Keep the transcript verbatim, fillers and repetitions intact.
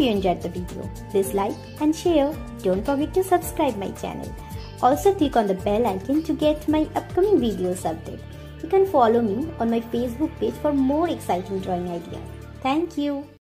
Hope you enjoyed the video. Please like and share. Don't forget to subscribe my channel. Also click on the bell icon to get my upcoming videos update. You can follow me on my Facebook page for more exciting drawing ideas. Thank you.